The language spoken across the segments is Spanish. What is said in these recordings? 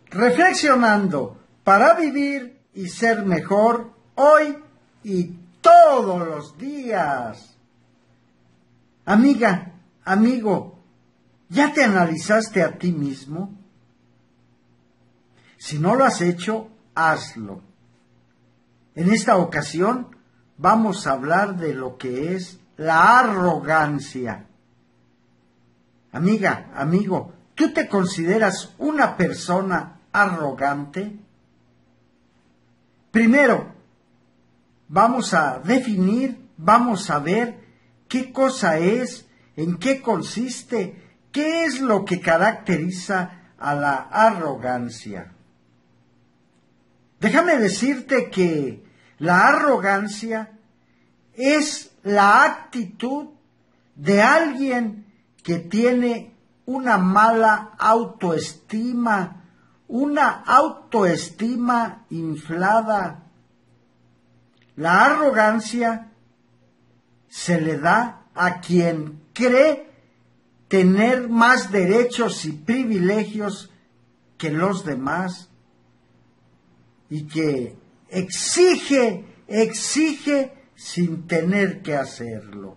reflexionando para vivir y ser mejor hoy y todos los días. Amiga, amigo, ¿ya te analizaste a ti mismo? Si no lo has hecho, hazlo. En esta ocasión vamos a hablar de lo que es la arrogancia. Amiga, amigo, ¿tú te consideras una persona arrogante? Primero, vamos a definir, vamos a ver qué cosa es, en qué consiste, qué es lo que caracteriza a la arrogancia. Déjame decirte que la arrogancia es la actitud de alguien que tiene una mala autoestima, una autoestima inflada. La arrogancia se le da a quien cree tener más derechos y privilegios que los demás y que exige sin tener que hacerlo.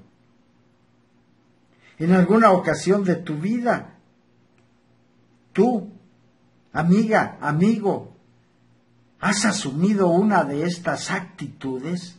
En alguna ocasión de tu vida, tú, amiga, amigo, ¿has asumido una de estas actitudes?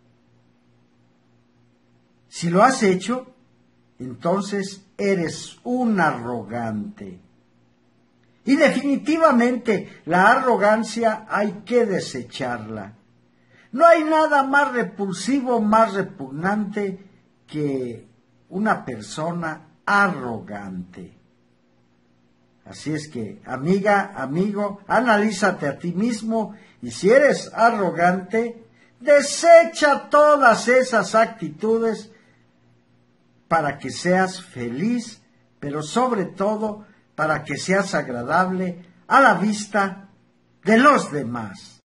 Si lo has hecho, entonces eres un arrogante. Y definitivamente la arrogancia hay que desecharla. No hay nada más repulsivo, más repugnante que una persona arrogante. Así es que, amiga, amigo, analízate a ti mismo y si eres arrogante, desecha todas esas actitudes para que seas feliz, pero sobre todo para que seas agradable a la vista de los demás.